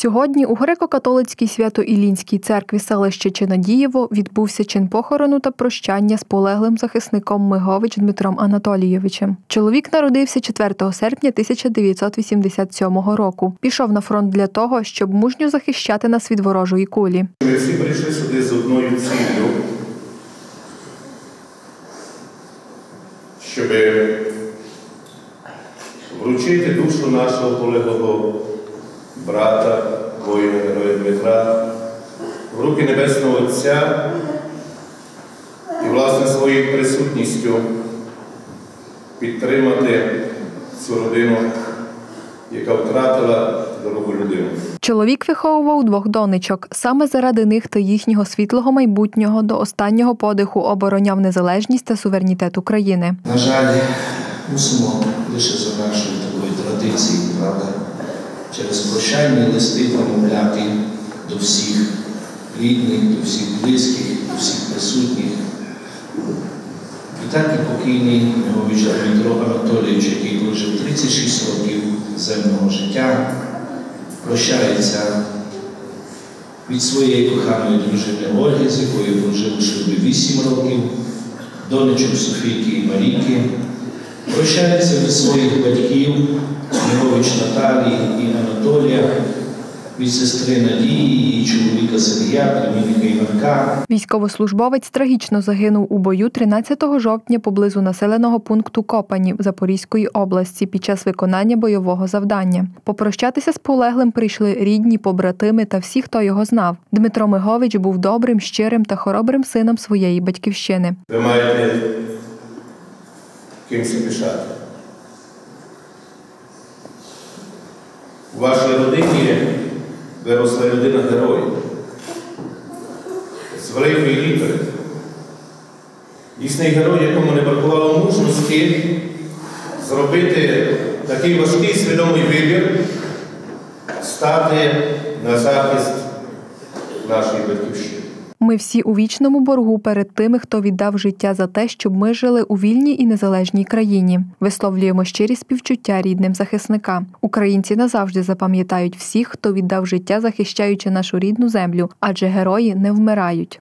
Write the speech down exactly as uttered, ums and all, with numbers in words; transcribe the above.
Сьогодні у греко-католицькій Свято-Іллінській церкві селища Чинадієво відбувся чин похорону та прощання з полеглим захисником Мигович Дмитром Анатолійовичем. Чоловік народився четвертого серпня тисяча дев'ятсот вісімдесят сьомого року. Пішов на фронт для того, щоб мужньо захищати нас від ворожої кулі. Ми всі прийшли сюди з одною ціллю, щоб вручити душу нашого полеглого брата, воїна, героя Дмитра, в руки Небесного Отця і, власне, своєю присутністю підтримати цю родину, яка втратила дорогу людину. Чоловік виховував двох донечок. Саме заради них та їхнього світлого майбутнього до останнього подиху обороняв незалежність та суверенітет України. На жаль, мусимо лише завершити такої традиції, правда? Через прощальні листи промовляти до всіх рідних, до всіх близьких, до всіх присутніх. І так і покійний Мигович Дмитро Анатолійович, який прожив тридцять шість років земного життя, прощається від своєї коханої дружини Ольги, з якою прожив у шлюбі вісім років, донечок Софійки і Марійки, прощається від своїх батьків Мигович Наталії і Анатолія, від сестри Надії, її чоловіка Сергія, племінника Іванка. Військовослужбовець трагічно загинув у бою тринадцятого жовтня поблизу населеного пункту Копані Запорізької області під час виконання бойового завдання. Попрощатися з полеглим прийшли рідні, побратими та всі, хто його знав. Дмитро Мигович був добрим, щирим та хоробрим сином своєї батьківщини. Ви маєте кимось пишати. У вашій родині виросла людина-герой з великої літери. Дійсний герой, якому не бракувало мужності зробити такий важкий свідомий вибір, стати на захист нашої батьківщини. Ми всі у вічному боргу перед тими, хто віддав життя за те, щоб ми жили у вільній і незалежній країні. Висловлюємо щирі співчуття рідним захисникам. Українці назавжди запам'ятають всіх, хто віддав життя, захищаючи нашу рідну землю, адже герої не вмирають.